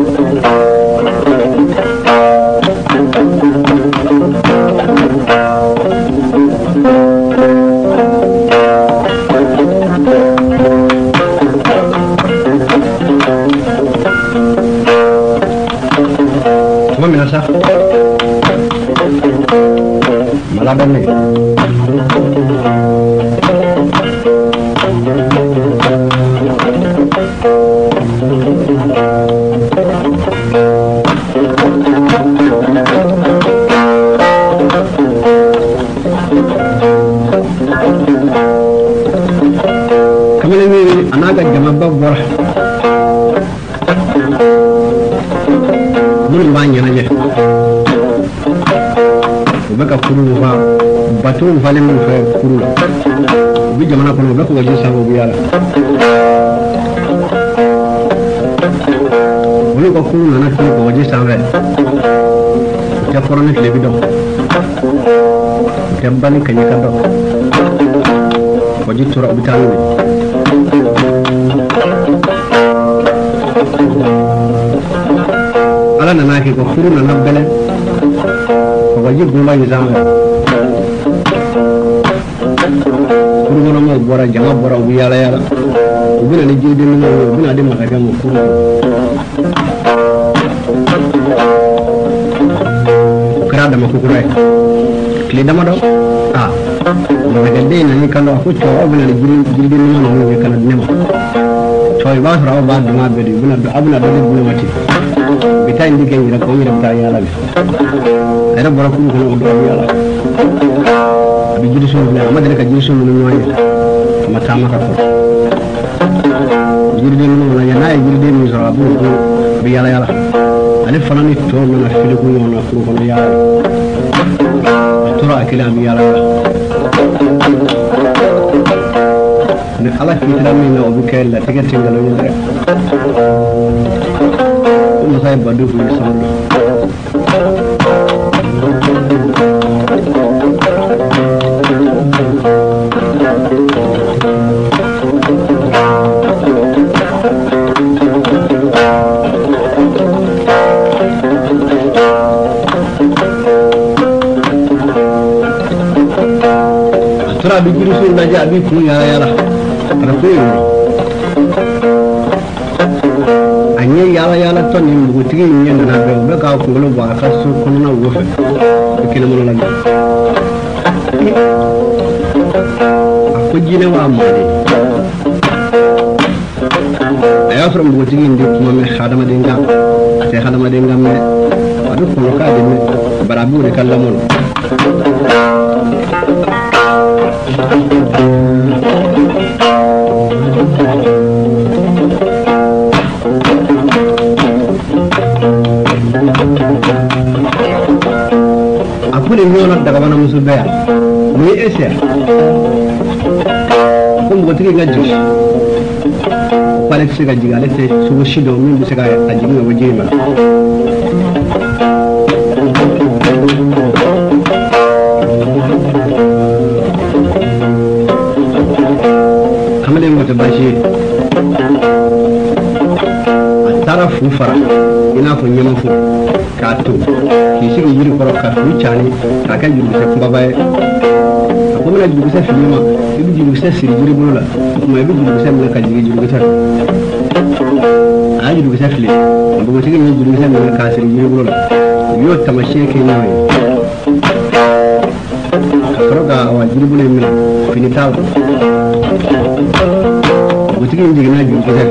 Batu valen mu fe kurula bi jamana kono be ko waji sabo bi yala woni ko kurula na ko waji sabo ya korone kle bi do kembali kanya kado waji tura ubitalu ala na ki ko kurula na bele ko waji gumba ni zama kurugona mo bora jama bora ubi yala yala ubina ni jide ni mo ubina de makaga mo kuru kra da mako kurai kle da mado makaga de na ni kala ko to ubina ni jide ni mo no kala ne mo to ba ra ba duma be ubina abuna do ubina mati bitai ndike ni ko ni rabta yala bi era bora ku ko do yala bijirisu na amadere ka jirisu no nyoye matama ka ko jiride no na yana jiride mi so abu ko bi yala yala ale fanani to na fili ko yona ko ko yala tura akila mi yala ne ala kitira mi na obu kella tigati ngalo yele ko sai badu ko samu tura bijirisu na ja bi kun yala yala rafiu anye yala yala to ni mbutigi nyenda na be ka ko lo ba ka so ko na wo fe kile mo la ko jine wa amade aya from mbutigi ndi kuma me khadama de ngam te khadama de ngam me adu ko ka de me barabu de kallamon akule nyona daga bana musubaya ni ese ko ngo tigi gaji pare tsi gaji gale te su shido min bi sega aji ngo wajima amale ngo te bashi atara fu fara ina ko nyama fu kato kisi ke yiri koro ka chani ka ka yiri se kumba bae ko mena yiri se filima ibi yiri se siri yiri bula kuma ibi yiri se mena ka yiri se a yiri se fili ko tigi ni yiri se mena ka siri yiri bula yo tamashe ke nawe koroga wa yiri bula mena finital ko tigi ni na yiri se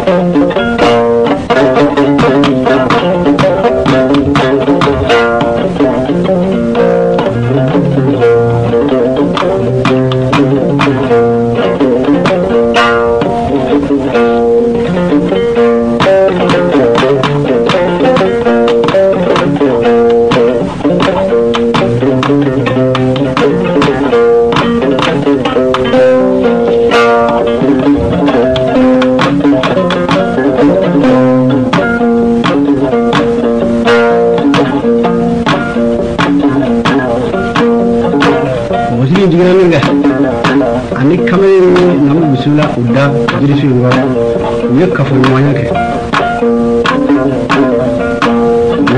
ani kamere namu bisula uda jiri su ngo yekka fu moyake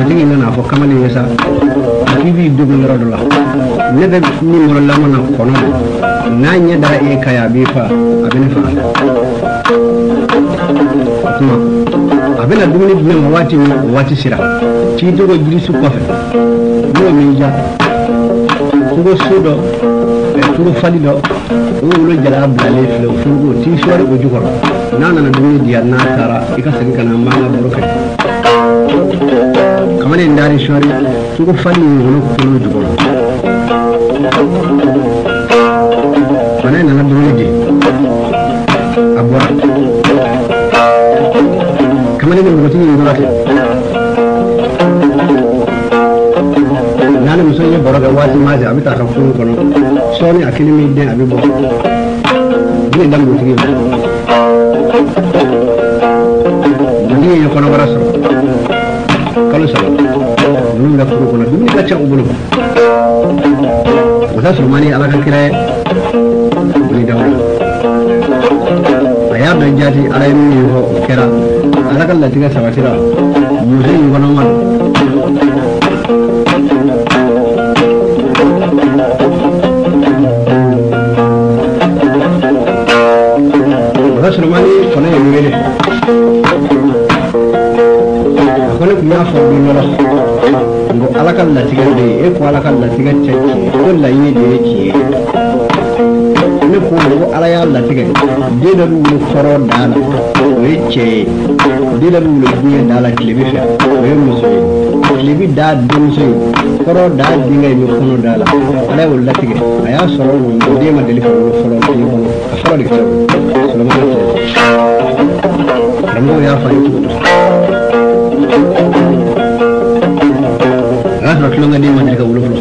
digi nana fo kamale yesa akibi dugu yoro do la ne be ni moro la mona kono na nya da e kaya bi fa abin fa kuma abin dumuni dum wati sira ci dogo jirisu ko fe mo mi ja ko sudo e turu falido wulo jala blale flo fugo ti shore go jugor nana na dumuni diya na tara ika sagi kana manga boroke kamane ndari shore tugo fali wono ko no jugor mana na dumuni di abwa kamane no goti ni ngorate nana musoye boroga wati maji abita ka funu kono soni akini mi den abibo ni dambu tigi ni kono waraso kala sala nunu la funu kono dum ni ka chaw bulu wala sulmani ala kan kire ni dawla aya da jati ala ni ho kera ala kan la tiga sabatira musoye kono ma Rasulmani kono yele kono biya fo bi no ngo alakal la tigande e ko alakal la tigande ko la yini de ci ne ko ala ya la tigande de da lu foro dala wecce de da lu buye dala klibi fa we muso klibi da dum so foro da dinga mi kono dala ala wala tigande aya soro ngo de ma deli foro ni ko foro de ko Rambo ya faitu. Rasa kilonga di mana ka ulu.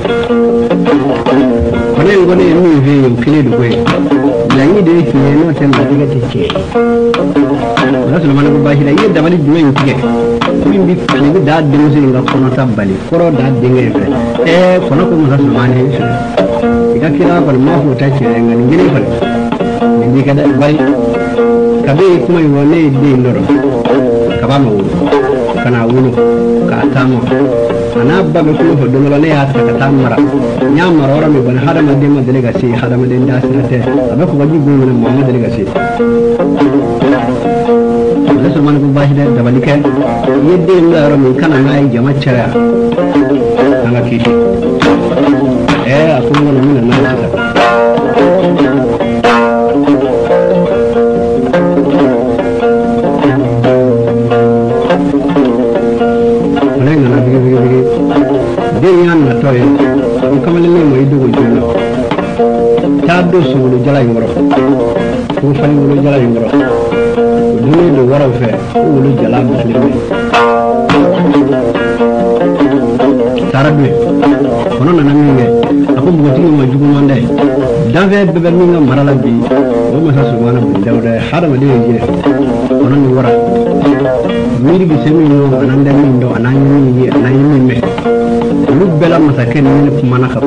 Kone ngone ni ve kile du kwe. Yangi de ki no tem da diga tike. Rasa mana ko bahira yi da bali duwe tike. Min bi ni da de musi nga kono tambali. Koro da dinga e kono ko musa sumane. Ida kira bal ma ho ta ce ngani ngini fa. Ni kada bari kabe kuma yone de ndoro kaba ma wulu kana wulu ka tamo ana babe ko ho do ne ya ta tamara nyama ora me ban hada ma de ma de ga si hada ma de nda sirate abe ko waji go ne mo de ga si rasul man ko bahida da balika yedde ndaro me kana ngai jama chara anga kiti akuma no mina na ta do sulu jala yoro ko fani wulu jala yoro dumi do wara fe wulu jala muslimi tarabe kono na naminge ako bugo tigi ma jugo mande dave bebe minga marala bi o ma sa subhana bi dawda harama de je kono ni wara miri bi semi no anande min do ananyi min me lubbela masaken ni kuma naka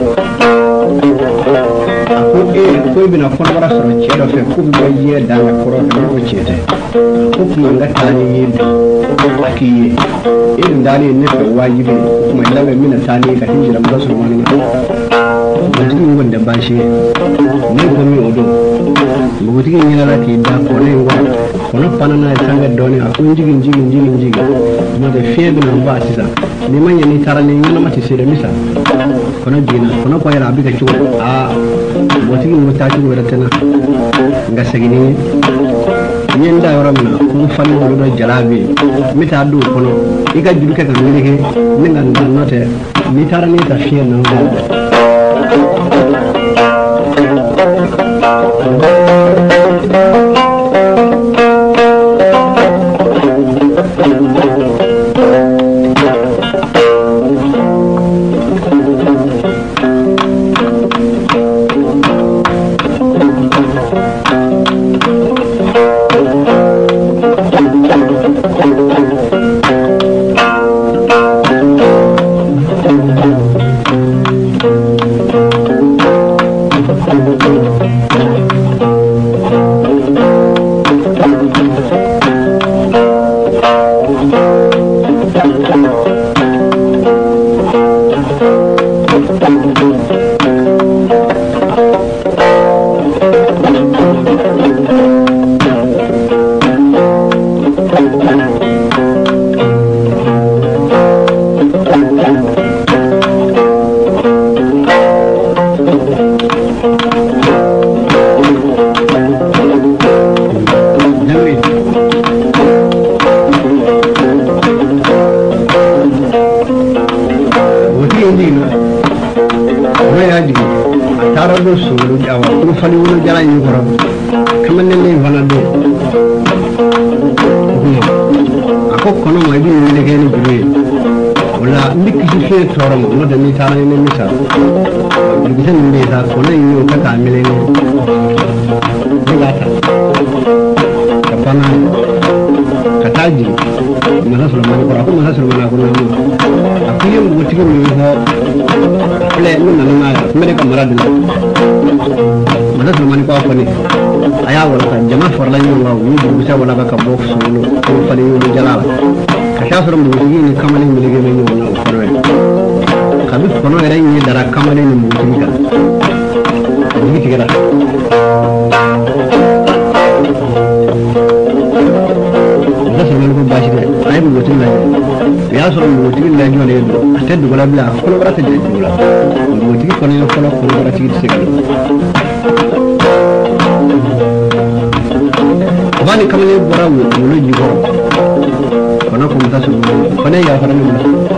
ko bina kono wara soro cedo fe ko be ye danga koro ko cete ko kuma ngata ni yindi akiye irin dali ne to wajibi kuma lawe mina tani ka hinjira mu rasul mani mutum wanda ba shi ne ko mi odo mutum yin yana ki da ko ne wa kono panana tanga doni a kun jigin ma da fiye bina ba sisa ni manya ni tarani yana mati sire misa kono jina kono ko yara biga ciwo a wati ngi wata ci wara tana nga sagini nyen da yoro mina ko fani wala do jalabi mita do kono iga juduke ka ngene ke ninga note ni tarani ta fiye na do solo jawa ko fali wono jara yi ko kaman ne wana do ako kono ma bi ne ke ni bi wala ndiki ci fe toro mo da ni tara ne mi sa bi tan ne da kono yi ka ka mele ne digata kapana kataji masa Sulaiman ko ako masa Sulaiman ko namu aku yang buat cikgu ni ho play ni nana na mereka marah dulu masa Sulaiman ko apa ni ayah wala kan jama forla ni wa wi bisa wala ka box solo ko fali ni jalala kasha suram buat ni kamali milige ni wala forwe kabi kono era ni dara kamali ni muti ka ni tigara ay mo tin la ya so mo tin la jole do ate du gola bla ko bara te du gola mo tin ko ne ko bara ti se ko bani kamale bara mo lo ji ko kono ko mta so ko ne ya fara mi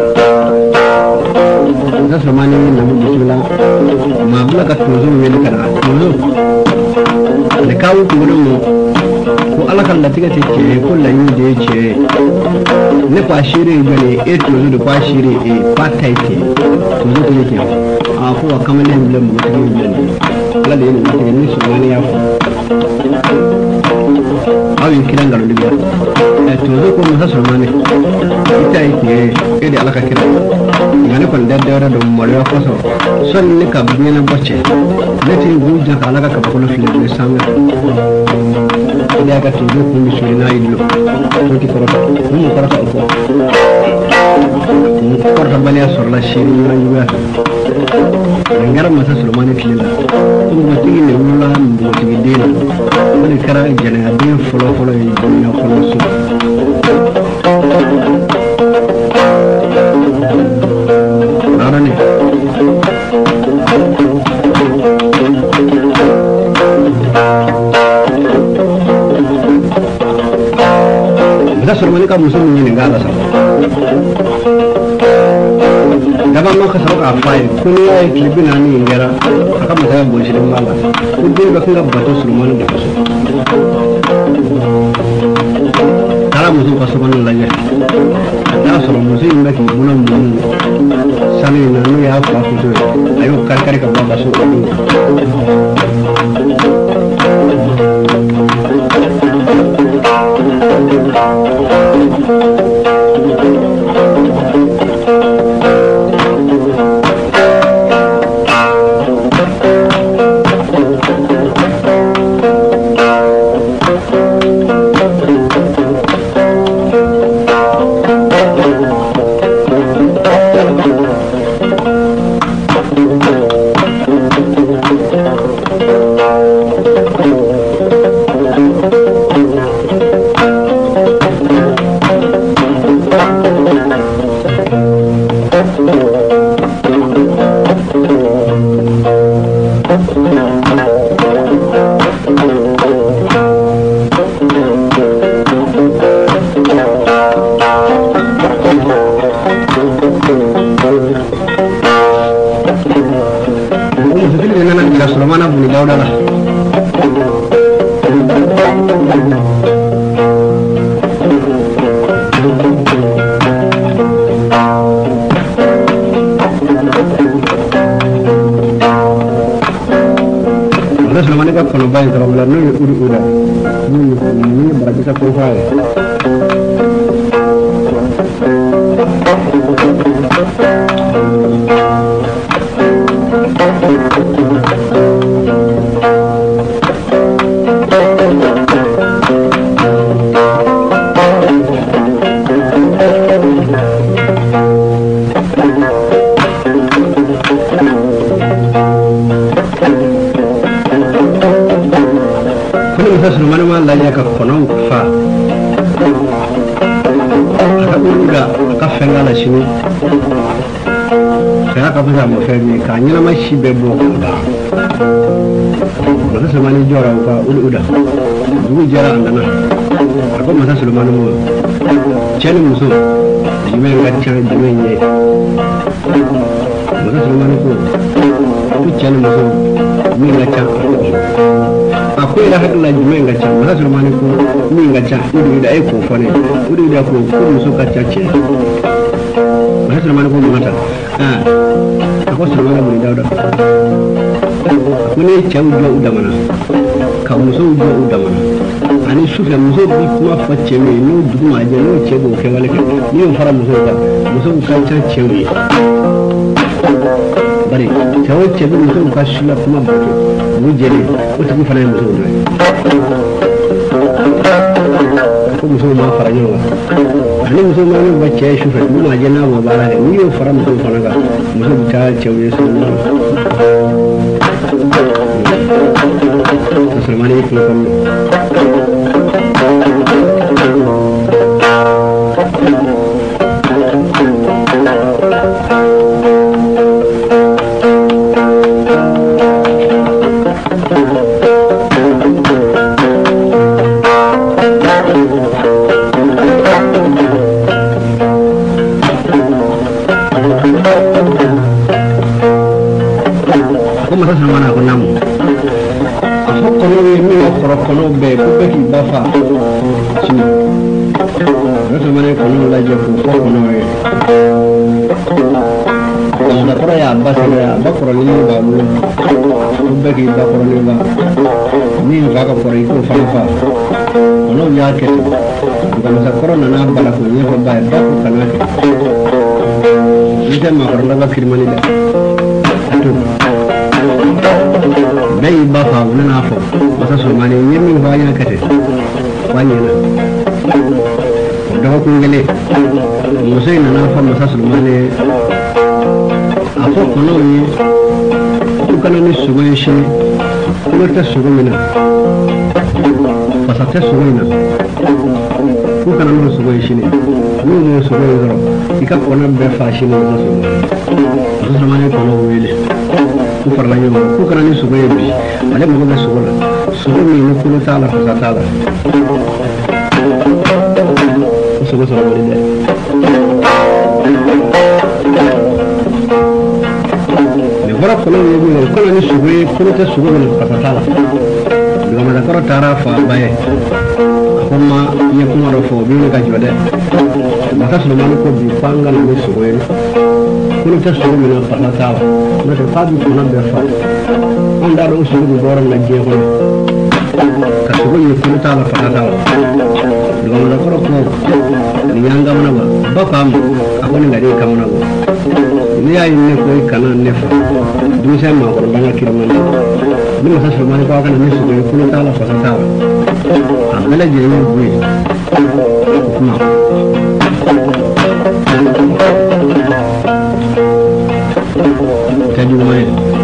da so mani na mo bismillah ma bla ka to zo mi kana mo ne kawo ko mo ko ala kan da tiga take ko la yin da yake ne kwa shiri gane e to zo da kwa shiri e patai ke to zo ko yake a ko kamar ne bilan mu take bilan ala da yin take ne su wani ya awi kiran galo diga e to zo ko musa sulmane ita yake e da ala ka kira ngane kon da da da mo le ko so son ne ka bi na bocce ne ti guja ala ka ko no fili ne samu dia ka tuju ko mi suri na idlo to ti korota mu korota ko mu korota bani asor la shiri na yuga ngara masa Sulaiman tilila mu tigi ne wala mu tigi dina wala kara jana adin folo folo yi na folo su arane Sulaiman ka musuh ni ngala sa dapat mau ke sarok apa ya kuni ay klipin ani ngera aka masaya boleh di mala kudin ba kinga bato Sulaiman de kaso kala musuh pasukan lagi ada soro musuh imba ki bulan bulan sani nanu ya apa kudu ayo kari-kari ka baba so Sulaiman buni dauda lah Sulaiman ka kono bayi ko la no uda ni berarti sa ko fae Sulaiman ma la ya ka kono fa ka uga ka fenga la shini ka ka fa mo fe ni ka nyina ma shi be bo da ba Sulaiman jora ka uda du jara andana ko ma Sulaiman mo chani muso jime ga chani jime nye ma Sulaiman ko ku chani muso mi ila hakla jumen ga cha masa sulmani ko min ga cha udu da ai ko fa ne udu da ko muso ka cha ce masa sulmani ko mata ko sulmani mu da kuni cha udu da mana ka muso udu da mana ani sufe muso bi kuma fa ce me no duma je no ce go ke wala ke ni on fara muso ka cha ce me bari tawo ce bi muso ka shula kuma ba mu jere wata ku fara muso ne ko muso ma fara ne wa ani muso ma ne ba ce shufe mu ma je na ba bara ne ni on fara muso fara ga muso ta ce we su Musulmani ko kan kono be ko be ki bafa ci reto mane kono la je ko kono e da kora ya basira ba kora ni ba mu ko be ki ba kora ni ba ni va ka kora ko fa kono ya ke ko sa kora na bala ko ni ko ba ko kana ke ni te ma kora la kirmani da to dai ba fa na fa masa sulmani yemi ba ya kate wani na da ko ngale musai na fa masa sulmani afo kono ni ko kana ni sugo shi ko ta sugo mina masa ta sugo mina ko kana ni sugo shi ne ni sugo zoro ika kona be fa shi ne masa sulmani kono wele ku farla ñoo ku kana ni sugo yebi ale mo na sugo la sugo mi no ku ta la fa ta la sugo so wala de le wara ko no yebi no ko ni sugo ku ta sugo no fa ta la do ma da ko tara fa baye kuma ye kuma ro fo bi no ga jode ma ta sugo man ko bi panga no sugo ye kun ta sugo mi no fa ta la na ta fa bi ko na be fa anda do sugo boram na je ko ka sugo ye kun ta la fa ta la do ma da ko ni yanga mana ba kam akoni ngari kamana ba ni ayi ne ko kana ne fa du sai ma ko banga kirman ni ma sa ma ko kana ne sugo ye kun ta la fa ta la amala je ni buyi kuma tadi mai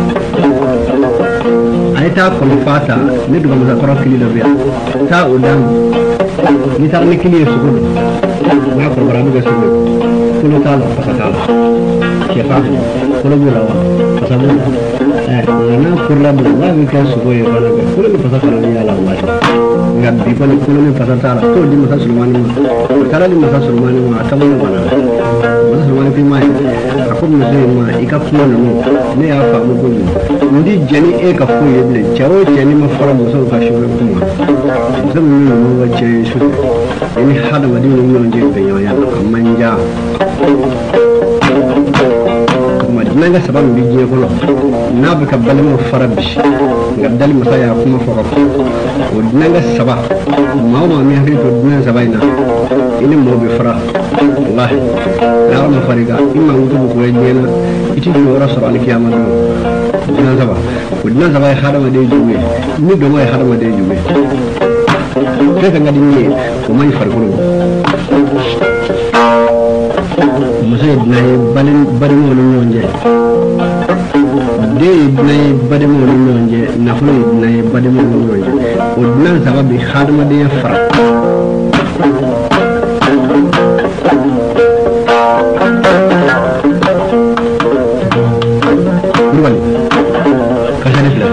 ai ta kuma fata ne duka mu zakara kili da biya ta udan ni ta ne kili su gudu na ko bara mu ga su gudu kullu ta la fata ke fa kullu bulawa fasabu na kurla bu na mi ka su goye bana ga kullu fata ni ala Allah ngam bi ko kullu fata ta to di mu sulmani ma kala di mu sulmani ma ta mu bana mu sulmani fi mai akon mu sai ma ika kuma ne ya fa mu goyi ndi jani e ka ko yeble chawo jani ma fara mu so ka shi kuma zan mu mu wace shi ni hada madina mu je be ya amma ja nanga sababu bijiye ko na bi ka balmu farabish gadal masaya kuma foko o nanga saba mama mi hafi to dina sabaina ini mo bi fara wallahi la ma fariga imma wudu ko yena iti do rasul al kiyama dina saba ko dina saba ya hadama de jume ni do moy hadama de jume kaka ngadi ni ko may farko musay nay bari mo lu ñonje de nay bari mo lu ñonje naflu nay bari mo lu ñonje o dina sababi khadama de fara wali kasane fla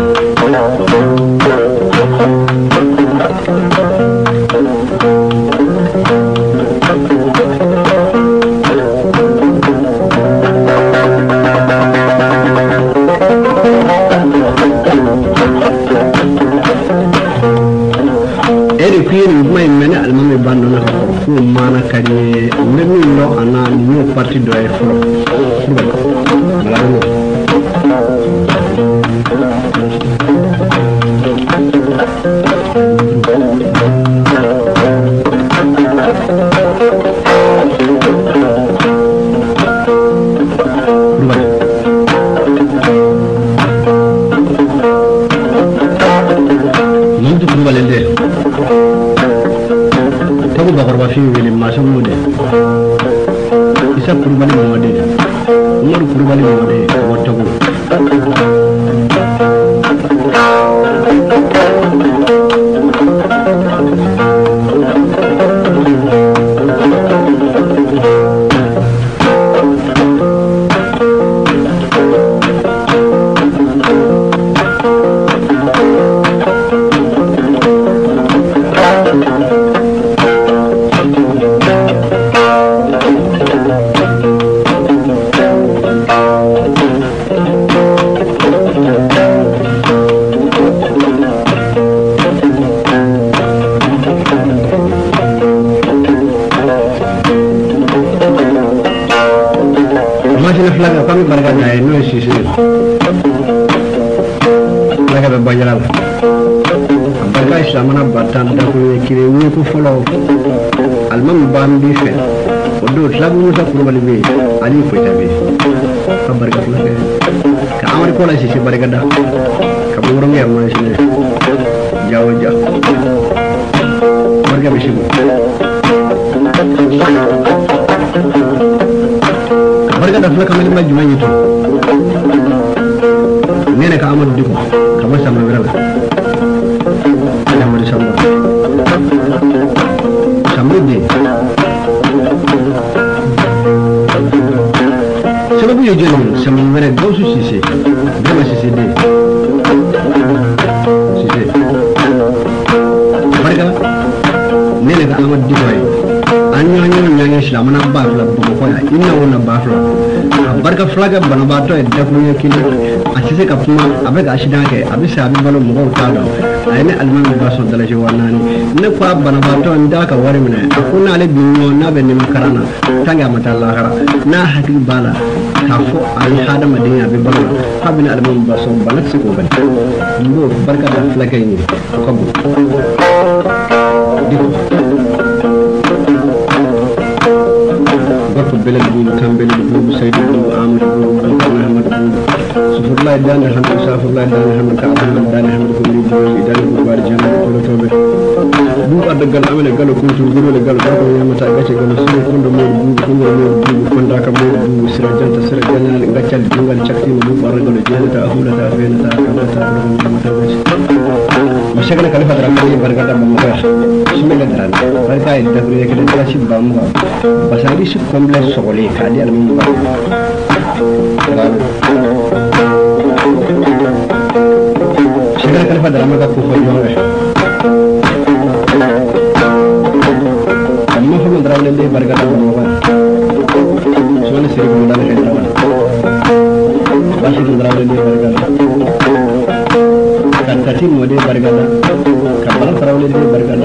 ana new party do ay furo fi wele masam mode isa kurbali mode umar kurbali mode wotago flaga kami barga na no sisi flaga be bajala barga islamana batan da ko kire ni ko folo almam bambi fe odo tlabu musa kurbali be ali ko tabe ka barga flaga ka amar ko la sisi barga da ka burum ya ma sini jawo ja barga be shigo barga da flaka mali ma juma yitu nene ka amadu diko ka mo samna wala amadu samna samudi sababu yo jeni samna wala gausu sisi dama sisi de sisi barga nene ka amadu diko ay anyo nyanya islamana bafla ko ya inna wona bafla barka flaga bana bato e da kunya kilo asise ka kuma abe ga shida ke abe sa abe balo mo ta do ayne alman ba so dala je wanani ne ko bana bato nda ka wari mena akuna le binno na be ni makarana tanga mata Allah khara na hakil bala ka fo al hada madina be balo habina alman ba so balak se ko ban ndo barka da flaga ni ko bu بلد بول كان بلد بول سيد بول عامر بول محمد بول سفر الله دان الحمد سافر الله دان الحمد كعبد دان الحمد كل بول دان بول بارجان كل توبه بول ادغال عمل قالو كنت غير قال بركو يا متى غاتي قال سو كوند مول بول كوند مول بول كوندا كا مول بول سراجان تسراجان غاتال جونغال تشاكتي بول بارغال جيلتا اهولا تا فينتا كانتا متى مشكله كلفه درامي برغاتا بمخير سمي دران بركاي دبري كده تلاشي بامغا بسالي شي كومبلكس سوغلي كادي المهم شكرا كلفة درامة كوفة جوه أما هم دراول اللي برغاتا بمغا سوانا سيري بمدان حيدراول باشي دراول اللي برغاتا كاتاتي مودي برغاتا كبالا دراول اللي برغاتا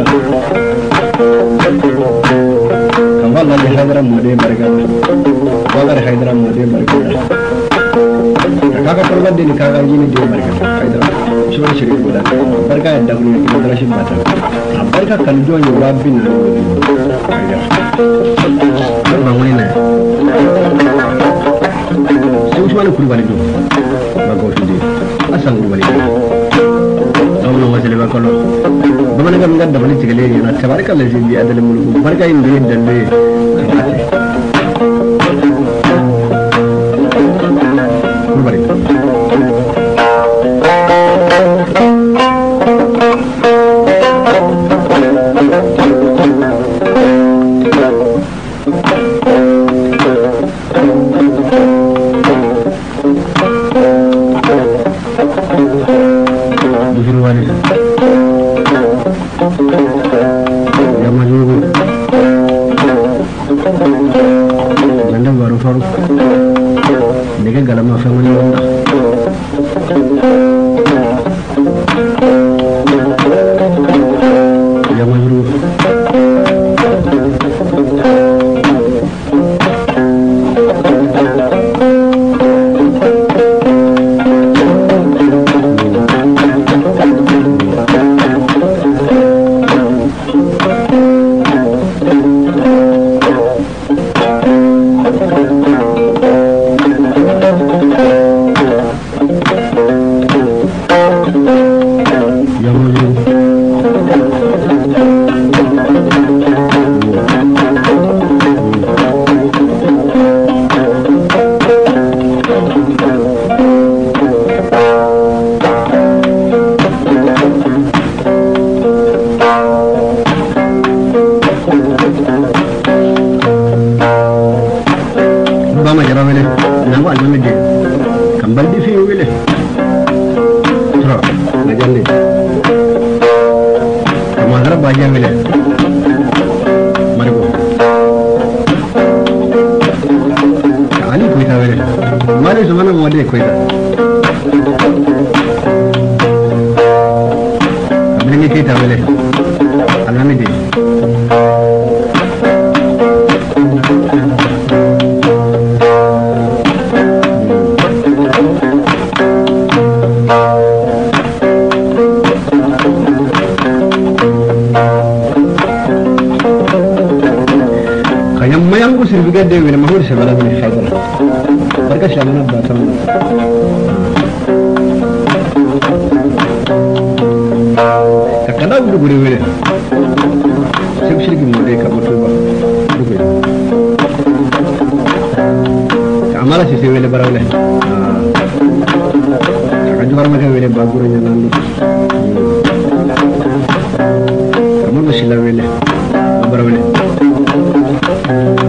والله حيدرا مودي برغاتا والله حيدرا مودي برغاتا كاكا تربا دي كاكا جيني دي برغاتا حيدرا شو شريك بودا برغاتا دغلو كي دراشي باتا برغاتا كان جو يوابين حيدرا ما وينا سوش مالو كوربالي دو باغوتو دي اسان كوربالي دو وسلي باكلو بمن كان غدا بني تيغلي انا تبارك الله جي بي ادل ملوك بركا يندي دندي كوربالي jarawele nama almami de kambal di fi wele tro na jande kama gara baja wele marigo ali koita wele mari zamana mode koita kamini kita wele almami de Sertifikat dia bila mahur sebelah ini khayal. Mereka selama nak datang. Kadang udah boleh boleh. Sebesar kita mulai kamu coba. Boleh. Kamala sih boleh berawal. Sekarang juga mereka boleh bagurnya nanti. Kamu masih boleh berawal.